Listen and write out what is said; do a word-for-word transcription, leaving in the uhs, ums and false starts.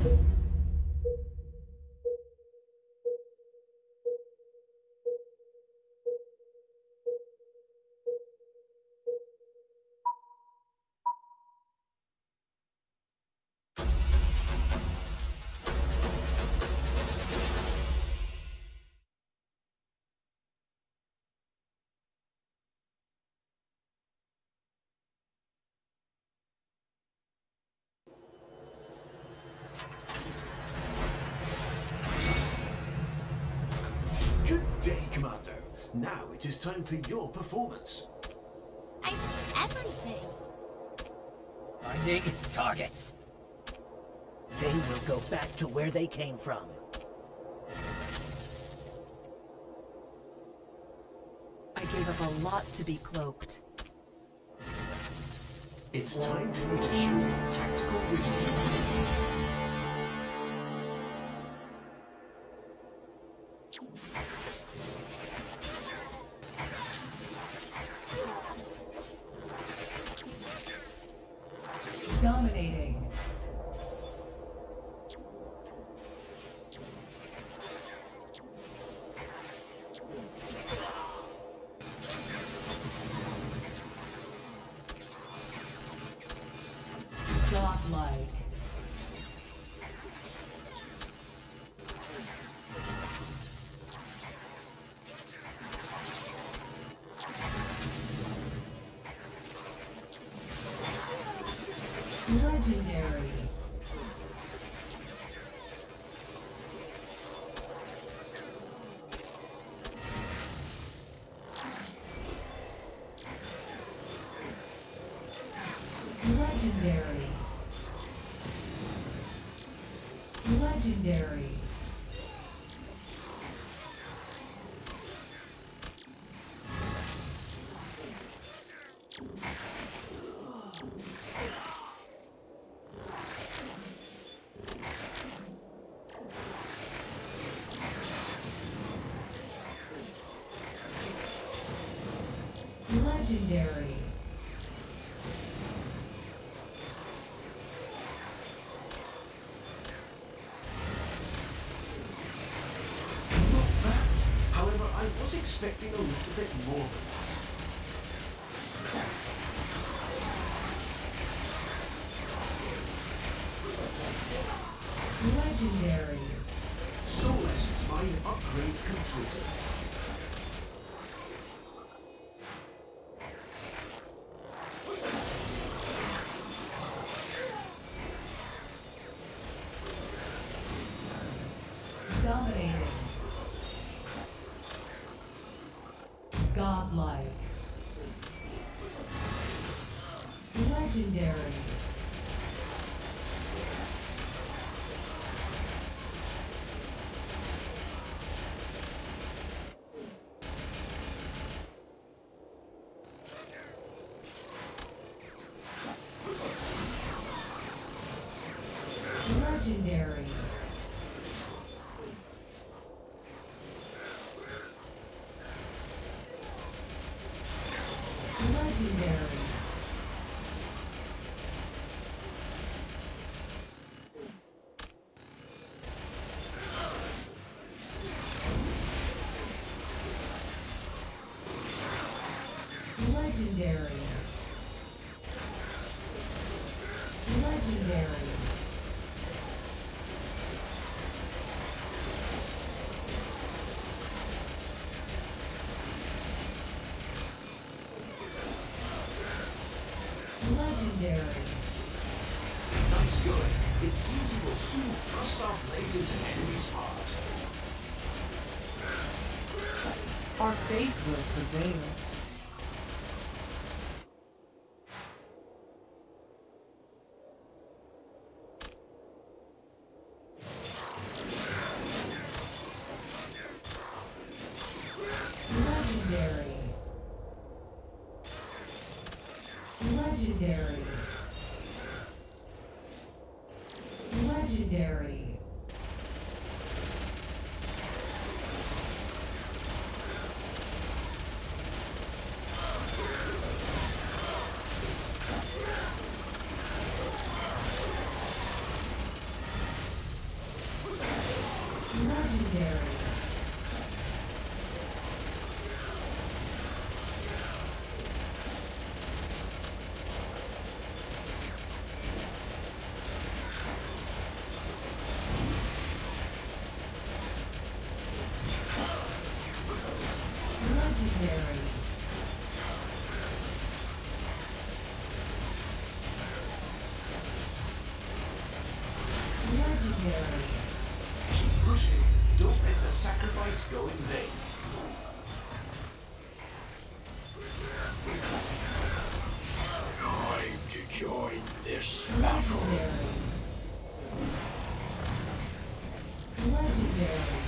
Now it is time for your performance. I see everything. Finding targets. They will go back to where they came from. I gave up a lot to be cloaked. It's time for you to show your tactical wisdom. Dominating. Godlike. Legendary. Legendary. Legendary. Legendary. Not bad. However, I was expecting a little bit more than that. Legendary. Soul Essence Mine upgrade completed. Dominating. Godlike. Legendary. Legendary. Legendary. Legendary. Legendary. Legendary. Nice going. It seems you will soon thrust our blade into enemy's heart. Our faith will prevail. Legendary. Legendary. Legendary. Legendary. Keep pushing. Don't let the sacrifice go in vain. Time to join this battle. Legendary. Legendary.